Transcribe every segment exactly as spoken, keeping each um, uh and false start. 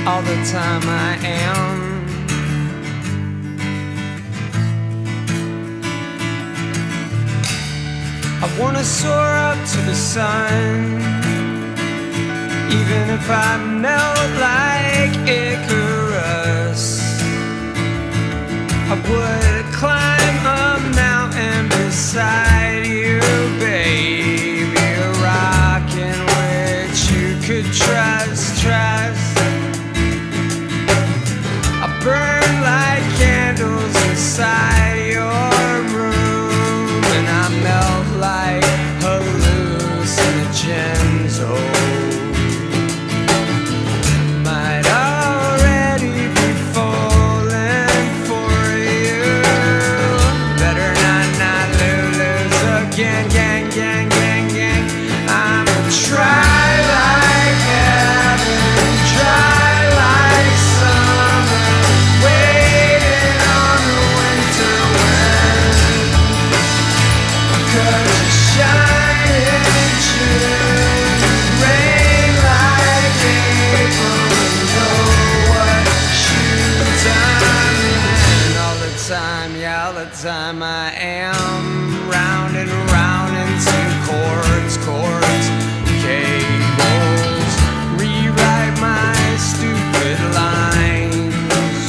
all the time I am. I wanna soar up to the sun, even if I melt like Icarus. I would climb a mountain beside you, baby, a rock in which you could trust, trust. I burn like candles inside your room, and I melt like hallucinogens. Oh, might already be falling for you. Better not, not lose again, gang, gang, gang, gang. I'm a try like heaven, dry like summer, waiting on the winter wind. 'Cause you shine in June, rain like April, and know what shoes I'm in. All the time, yeah, all the time I am round and round into chords, chords, cables, rewrite my stupid lines.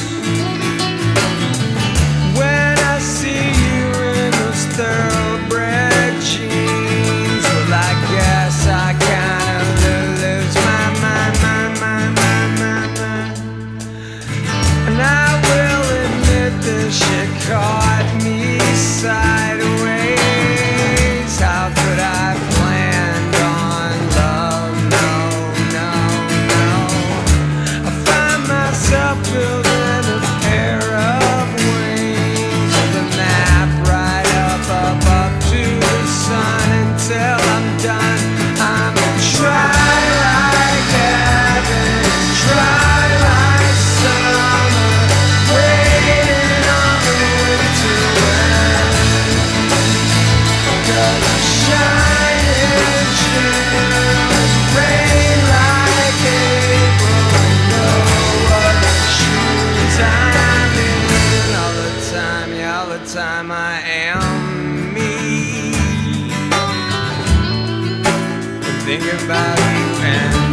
When I see you in those thoroughbred jeans, well, I guess I kinda lose my mind, mind, mind, mind, mind, mind. And I will admit this shit caught me sideways. How could I have planned on love? No, no, no. I find myself building a pair of wings with a map right up, up, up to the sun until I'm done. I'm a try like heaven, try like summer, waiting on the winter wind. 'Cause you shine in June, rain like April, and know what shoes I'm in. All the time, yeah, all the time I am me. Thinking about you and